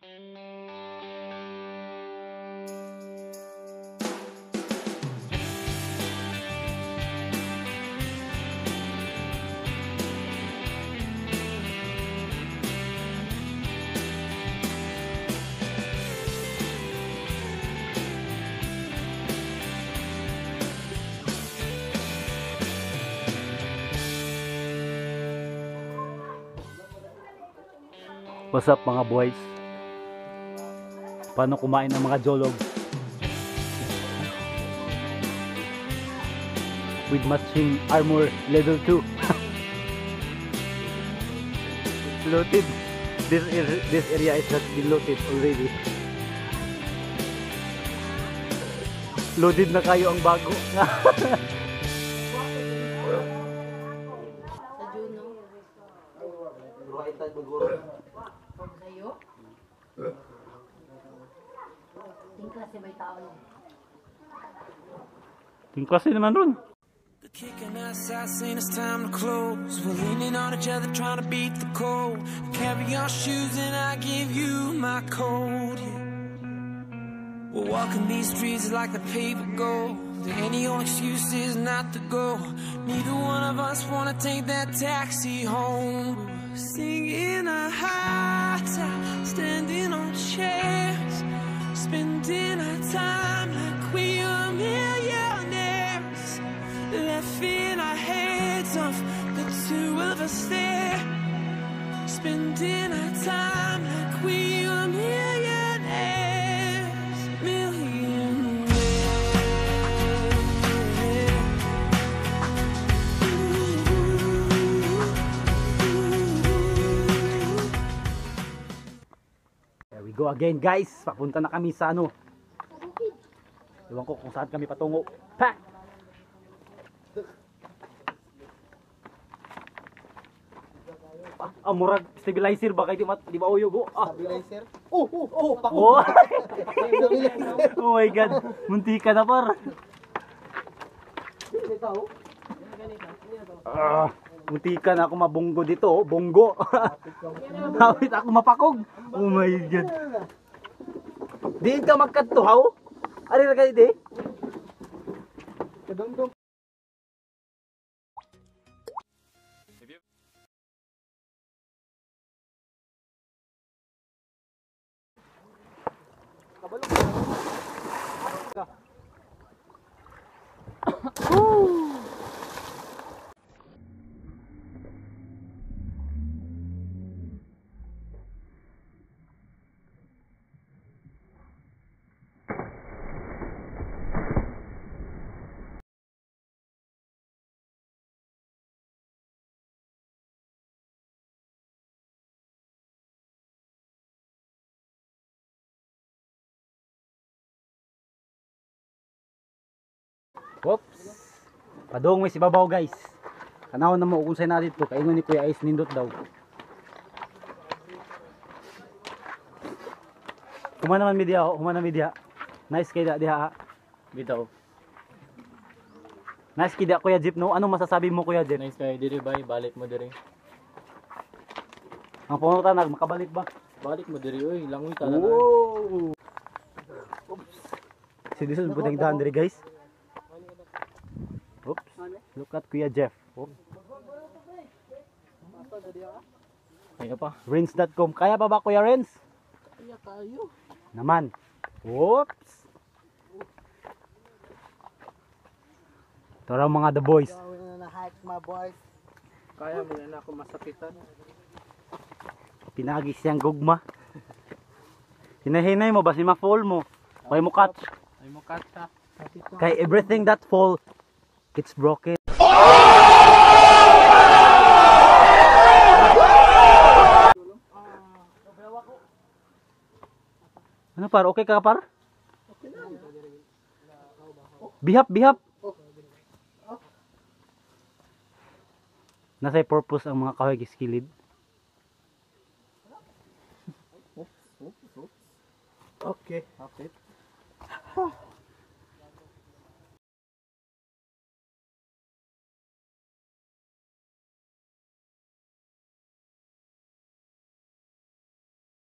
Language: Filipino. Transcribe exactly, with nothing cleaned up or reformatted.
What's up mga boys? Paano kumain ng mga jolog? With matching armor level two. Loaded. This, this area is not been loaded already. Loaded na kayo ang bago. Yung klase naman ron. The kicking us out saying it's time to close. We're leaning on each other trying to beat the cold. Carry your shoes and I give you my coat. Yeah. We're walking these streets like the paper gold. Any old excuse is not to go. Neither one of us wanna take that taxi home. We're singing a high time, standing on chairs, spending our time like we are millionaires. Laughing our heads off, the two of us there, spending our time like we are millionaires, millionaires. There we go again guys. Papunta na kami sa ano. Iwan ko kung saan kami patungo. Pa! Ah, ah, murag stabilizer ba kay di mat di ba uyog oh. Ah. Stabilizer. Oh, oh, oh, pako. Oh. Oh my god. Munti ka na par. Ah, munti ka na ako mabunggo dito, oh. Bonggo. Hawit ako mapakog. Oh my god. Di ka magkatuhaw. Ari ra kay di. Kadungdong. Oops. Padong may sibabaw guys. Kanahon na mo kung saan natin ito. Kaingon ni Kuya Ice nindot daw. Humana naman media. Humana media. Nice kaya diha. Bitaw. Nice kaya Kuya Jeep no. Anong masasabi mo Kuya Jeep? Nice kaya diri bay. Balik mo diri. Ang pumunta nag makabalik ba? Balik mo diri oy. Langoy ta na. Wow. Oops. Si this is putting down diri guys. Oops. Look at Kuya Jeff. Oops. Kaya pa. Rins dot com. Kaya pa ba Kuya Rins? Kaya tayo. Naman. Oops. Tara mga the boys. Gawin na na-hike mga boys. Kaya mo na ako masakitan. Pinagi siyang gugma. Hinahinay mo ba si ma-fall mo? Kay mo catch. Ay mo kata. Kay everything that fall, it's broken. Ano par? Okay ka par? Okay lang. Bihap, bihap. Nasa'y purpose ang mga kahoy giskilid. Okay. Okay.